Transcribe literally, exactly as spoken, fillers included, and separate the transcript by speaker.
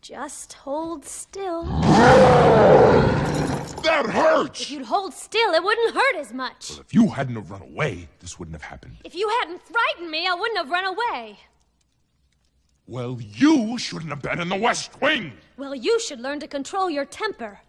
Speaker 1: Just hold still.
Speaker 2: That hurts!
Speaker 1: If you'd hold still, it wouldn't hurt as much.
Speaker 2: Well, if you hadn't have run away, this wouldn't have happened.
Speaker 1: If you hadn't frightened me, I wouldn't have run away.
Speaker 2: Well, you shouldn't have been in the West Wing!
Speaker 1: Well, you should learn to control your temper.